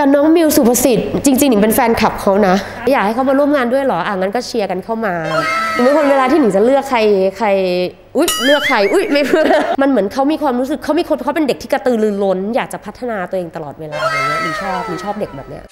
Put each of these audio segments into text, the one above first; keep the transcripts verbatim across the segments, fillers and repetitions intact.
กับน้องมิวสุภสิทธิ์จริงๆหนิงเป็นแฟนคลับเขานะอยากให้เขามาร่วมงานด้วยเหรออ่ะงั้นก็เชียร์กันเข้ามาหนิงเป็นคนเวลาที่หนิงจะเลือกใครใครอุ๊ยเลือกใครอุ๊ยไม่เพื่อมันเหมือนเขามีความรู้สึกเขามีคนเขาเป็นเด็กที่กระตือรือร้นอยากจะพัฒนาตัวเองตลอดเวลาอะไรเงี้ยหนิงชอบหนิงชอบเด็กแบบเนี้ย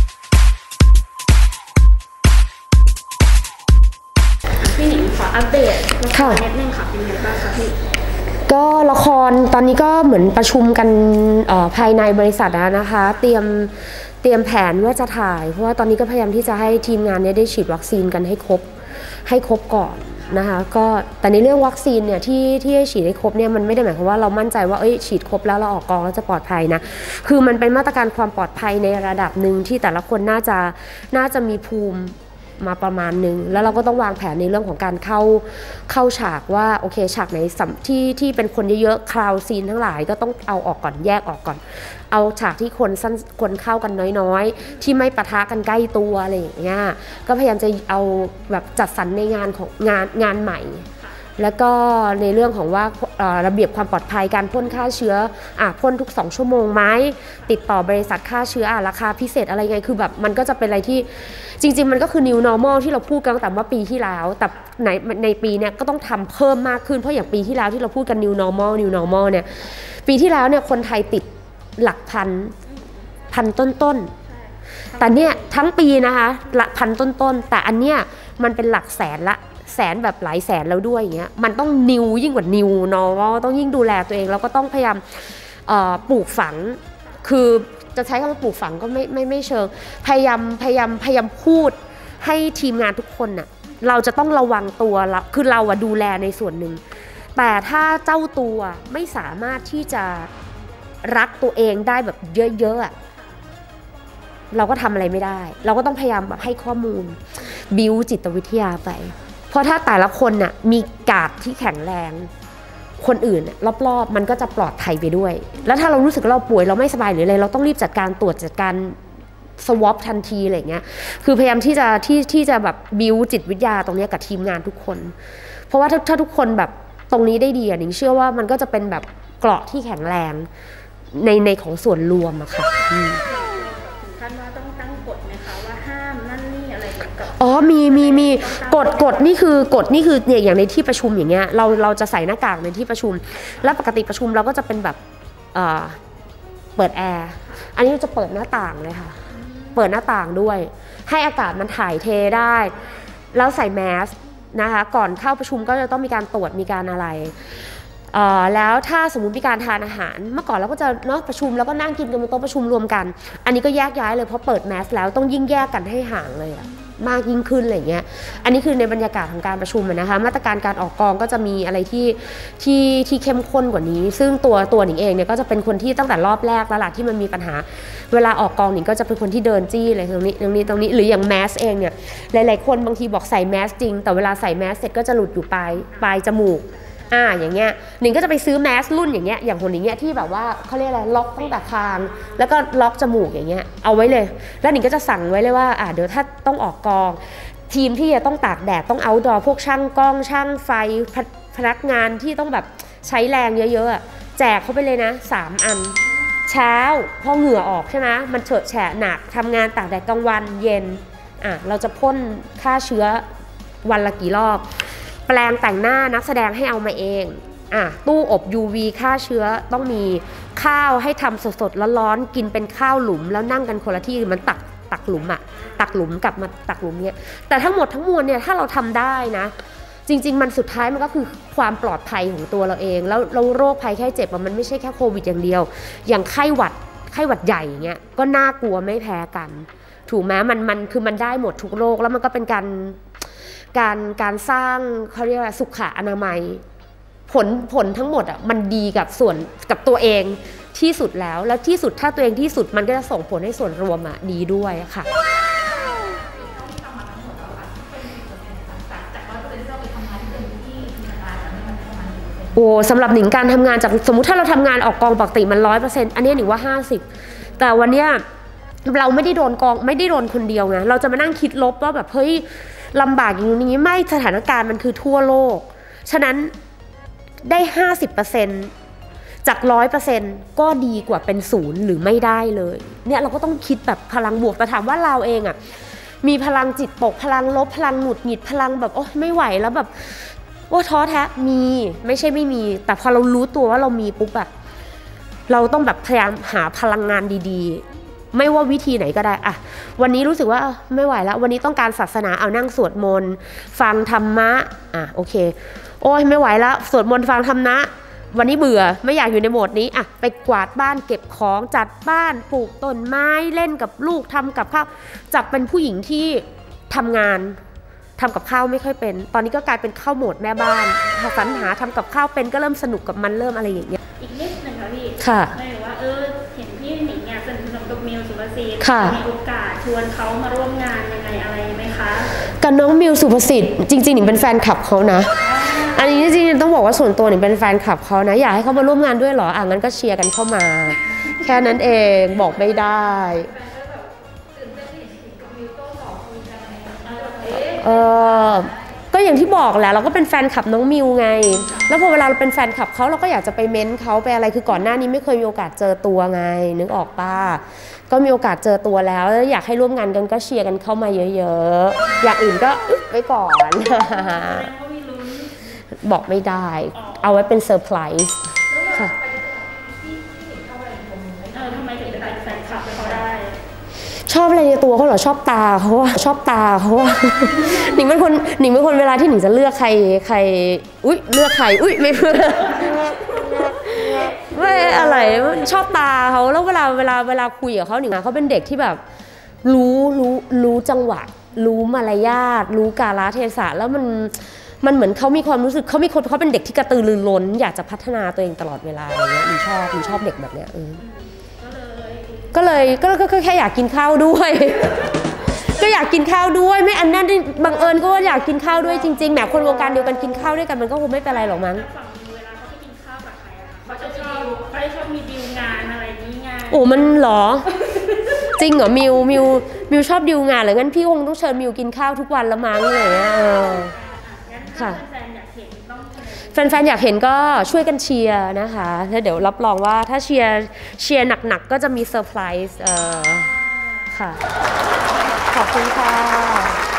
พี่หนิงขออัปเดตละครนิดนึงค่ะเป็นยังไงบ้างคะพี่ก็ละครตอนนี้ก็เหมือนประชุมกันภายในบริษัทนะคะเตรียมเตรียมแผนว่าจะถ่ายเพราะว่าตอนนี้ก็พยายามที่จะให้ทีมงานนี้ได้ฉีดวัคซีนกันให้ครบให้ครบก่อนนะคะก็แต่ในเรื่องวัคซีนเนี่ยที่ที่ให้ฉีดให้ครบเนี่ยมันไม่ได้หมายความว่าเรามั่นใจว่าเอ้ยฉีดครบแล้วเราออกกองแล้วจะปลอดภัยนะคือมันเป็นมาตรการความปลอดภัยในระดับหนึ่งที่แต่ละคนน่าจะน่าจะมีภูมิมาประมาณนึงแล้วเราก็ต้องวางแผนในเรื่องของการเข้าเข้าฉากว่าโอเคฉากไหนที่ที่เป็นคนเยอะๆคราวซีนทั้งหลายก็ต้องเอาออกก่อนแยกออกก่อนเอาฉากที่คนสั้นคนเข้ากันน้อยๆที่ไม่ปะทะกันใกล้ตัวอะไรอย่างเงี้ยก็พยายามจะเอาแบบจัดสรรในงานของงานงานใหม่แล้วก็ในเรื่องของว่าระเบียบความปลอดภัยการพ่นฆ่าเชื้ออ่ะพ่นทุกสองชั่วโมงไหมติดต่อบริษัทฆ่าเชื้ออ่ะราคาพิเศษอะไรไงคือแบบมันก็จะเป็นอะไรที่จริงๆมันก็คือ new normal ที่เราพูดกันตั้งแต่เมื่อปีที่แล้วแต่ในในปีนี้ก็ต้องทำเพิ่มมากขึ้นเพราะอย่างปีที่แล้วที่เราพูดกัน new normal new normal เนี่ยปีที่แล้วเนี่ยคนไทยติดหลักพันพันต้นๆแต่เนี่ยทั้งปีนะคะหลักพันต้นๆแต่อันเนี้ยมันเป็นหลักแสนละแสนแบบหลายแสนแล้วด้วยอย่างเงี้ยมันต้องนิวยิ่งกว่านิวเนาะต้องยิ่งดูแลตัวเองแล้วก็ต้องพยายามปลูกฝังคือจะใช้คำว่าปลูกฝังก็ไม่ไม่ไม่เชิงพยายามพยายามพยายามพูดให้ทีมงานทุกคนน่ะเราจะต้องระวังตัวเราคือเราอะดูแลในส่วนหนึ่งแต่ถ้าเจ้าตัวไม่สามารถที่จะรักตัวเองได้แบบเยอะๆอะเราก็ทำอะไรไม่ได้เราก็ต้องพยายามแบบให้ข้อมูลบิวจิตวิทยาไปเพราะถ้าแต่ละคนน่ะมีกาดที่แข็งแรงคนอื่นรอบๆมันก็จะปลอดภัยไปด้วยแล้วถ้าเรารู้สึกเราป่วยเราไม่สบายหรืออะไรเราต้องรีบจัดการตรวจจัดการสวอปทันทีอะไรเงี้ยคือพยายามที่จะที่ที่จะแบบบิวจิตวิทยาตรงนี้กับทีมงานทุกคนเพราะว่าถ้าถ้าทุกคนแบบตรงนี้ได้ดีอ่ะหนิงเชื่อว่ามันก็จะเป็นแบบเกราะที่แข็งแรงในในของส่วนรวมอะค่ะท่านว่าต้องตั้งกฎไหมคะว่าห้ามนั่นนี่อะไรกับอ๋อมีมีมีกฎกฎนี่คือกฎนี่คือเนี่ยอย่างในที่ประชุมอย่างเงี้ยเราเราจะใส่หน้ากากในที่ประชุมแล้วปกติประชุมเราก็จะเป็นแบบเอ่อเปิดแอร์อันนี้เราจะเปิดหน้าต่างเลยค่ะเปิดหน้าต่างด้วยให้อากาศมันถ่ายเทได้แล้วใส่แมสนะคะก่อนเข้าประชุมก็จะต้องมีการตรวจมีการอะไรแล้วถ้าสมมุติมีการทานอาหารเมื่อก่อนเราก็จะเนาะประชุมแล้วก็นั่งกินกันบนโต๊ะประชุมรวมกันอันนี้ก็แยกย้ายเลยเพราะเปิดแมสแล้วต้องยิ่งแยกกันให้ห่างเลยอะมากยิ่งขึ้นอะไรเงี้ยอันนี้คือในบรรยากาศของการประชุมนะคะมาตรการการออกกองก็จะมีอะไรที่ที่ที่เข้มข้นกว่านี้ซึ่งตัวตัวหนิงเองเนี่ยก็จะเป็นคนที่ตั้งแต่รอบแรกแล้วล่ะที่มันมีปัญหาเวลาออกกองหนิงก็จะเป็นคนที่เดินจี้เลยตรงนี้ตรงนี้ตรงนี้หรืออย่างแมสเองเนี่ยหลายๆคนบางทีบอกใส่แมสจริงแต่เวลาใส่แมสเสร็จก็จะหลุดอยู่ปลายปลายจมูกอ่าอย่างเงี้ยหนิงก็จะไปซื้อแมสรุ่นอย่างเงี้ยอย่างคนอย่างเงี้ยที่แบบว่าเขาเรียกอะไรล็อกตั้งแต่คางแล้วก็ล็อกจมูกอย่างเงี้ยเอาไว้เลยแล้วหนิงก็จะสั่งไว้เลยว่าอ่าเดี๋ยวถ้าต้องออกกองทีมที่จะต้องตากแดดต้องเอาท์ดอร์พวกช่างกล้องช่างไฟพนักงานที่ต้องแบบใช้แรงเยอะๆแจกเขาไปเลยนะสามอันเช้าพอเหงื่อออกใช่ไหมมันเฉอะแฉะหนักทำงานตากแดดกลางวันเย็นอ่ะเราจะพ่นฆ่าเชื้อวันละกี่รอบแปลงแต่งหน้านักแสดงให้เอามาเองอ่ะตู้อบ ยู วี ฆ่าเชื้อต้องมีข้าวให้ทำสดๆร้อนๆกินเป็นข้าวหลุมแล้วนั่งกันคนละที่มันตักตักหลุมอะตักหลุมกลับมาตักหลุมเนี้ยแต่ทั้งหมดทั้งมวลเนี่ยถ้าเราทำได้นะจริงๆมันสุดท้ายมันก็คือความปลอดภัยของตัวเราเองแล้วเราโรคภัยไข้เจ็บมันไม่ใช่แค่โควิดอย่างเดียวอย่างไข้หวัดไข้หวัดใหญ่เงี้ยก็น่ากลัวไม่แพ้กันถูกไหมมันมันคือมันได้หมดทุกโรคแล้วมันก็เป็นการการการสร้างเขาเรียกว่าสุขอนามัยผลผลทั้งหมดอ่ะมันดีกับส่วนกับตัวเองที่สุดแล้วแล้วที่สุดถ้าตัวเองที่สุดมันก็จะส่งผลให้ส่วนรวมอ่ะดีด้วยค่ะโอ้สำหรับหนิงการทำงานจากสมมุติถ้าเราทำงานออกกองปกติมันร้อยเปอร์เซ็นต์อันนี้หนิงว่าห้าสิบแต่วันเนี้ยเราไม่ได้โดนกองไม่ได้โดนคนเดียวไงเราจะมานั่งคิดลบว่าแบบเฮ้ยลำบากอย่างนี้ไม่สถานการณ์มันคือทั่วโลกฉะนั้นได้ ห้าสิบเปอร์เซ็นต์จากร้อยเปอร์เซ็นต์ก็ดีกว่าเป็นศูนย์หรือไม่ได้เลยเนี่ยเราก็ต้องคิดแบบพลังบวกแต่ถามว่าเราเองอะมีพลังจิตตกพลังลบพลังหงุดหงิดพลังแบบโอ๊ยไม่ไหวแล้วแบบว่าท้อแท้มีไม่ใช่ไม่มีแต่พอเรารู้ตัวว่าเรามีปุ๊บอะเราต้องแบบพยายามหาพลังงานดีๆไม่ว่าวิธีไหนก็ได้อะวันนี้รู้สึกว่าไม่ไหวแล้ววันนี้ต้องการศาสนาเอานั่งสวดมนต์ฟังธรรมะอ่ะโอเคโอ้ยไม่ไหวแล้วสวดมนต์ฟังธรรมะวันนี้เบื่อไม่อยากอยู่ในโหมดนี้อะไปกวาดบ้านเก็บของจัดบ้านปลูกต้นไม้เล่นกับลูกทำกับข้าวจากเป็นผู้หญิงที่ทำงานทำกับข้าวไม่ค่อยเป็นตอนนี้ก็กลายเป็นเข้าโหมดแม่บ้านสรรหาทำกับข้าวเป็นก็เริ่มสนุกกับมันเริ่มอะไรอย่างเงี้ยอีกนิดหนึ่งค่ะพี่ค่ะไม่ว่าเออเห็นพี่หนิงเนี่ยสนิทสนมกับมิวสุภสิทธิ์ค่ะมีโอกาสชวนเขามาร่วมงานยังไงอะไรไหมคะกับน้องมิวสุภสิทธิ์จริงๆหนิงเป็นแฟนคลับเขานะอันนี้จริงๆต้องบอกว่าส่วนตัวหนิงเป็นแฟนคลับเขานะอยากให้เขามาร่วมงานด้วยเหรออ่ะงั้นก็เชียร์กันเข้ามาแค่นั้นเองบอกไม่ได้เออก็อย่างที่บอกแหละเราก็เป็นแฟนคลับน้องมิวไงแล้วพอเวลาเราเป็นแฟนคลับเขาเราก็อยากจะไปเม้นเขาไปอะไรคือก่อนหน้านี้ไม่เคยมีโอกาสเจอตัวไงนึกออกป่ะก็มีโอกาสเจอตัวแล้วอยากให้ร่วมงานกันก็เชียร์กันเข้ามาเยอะๆอย่างอื่นก็ไว้ก่อนบอกไม่ได้เอาไว้เป็นเซอร์ไพรส์ค่ะทำไมถึงเป็นแฟนคลับเขาได้ชอบอะไรในตัวเขาเหรอชอบตาเขาว่าชอบตาเขาว่าหนิงเป็นคนหนิงเป็นคนเวลาที่หนิงจะเลือกใครใครอุ้ยเลือกใครอุ้ยไม่เพื่อไม่อะไรชอบตาเขาแล้วเวลาเวลาเวลาคุยกับเขาหนิงเขาเป็นเด็กที่แบบรู้รู้รู้จังหวะรู้มารยาทรู้กาลเทศะแล้วมันมันเหมือนเขามีความรู้สึกเขามีคนเขาเป็นเด็กที่กระตือรือร้นอยากจะพัฒนาตัวเองตลอดเวลาอะไรเงี้ยหนิงชอบหนิงชอบเด็กแบบเนี้ยก็เลยก็ก็แค่อยากกินข้าวด้วยก็อยากกินข้าวด้วยไม่อันนั้นบังเอิญก็ว่าอยากกินข้าวด้วยจริงๆแหมคนวงการเดียวกันกินข้าวด้วยกันมันก็คงไม่เป็นไรหรอกมั้งฝั่งเวลาเขาไปกินข้าวกับใครอะเขาจะชอบเขาจะชอบมีดีลงานอะไรนี้งานโอ้มันหรอจริงเหรอมิวมิวมิวชอบดีลงานหรืองั้นพี่คงต้องเชิญมิวกินข้าวทุกวันละมั้งเลยอ่ะค่ะแฟนๆอยากเห็นก็ช่วยกันเชียร์นะคะแล้วเดี๋ยวรับรองว่าถ้าเชียร์เชียร์หนักๆก็จะมีเซอร์ไพรส์เออค่ะขอบคุณค่ะ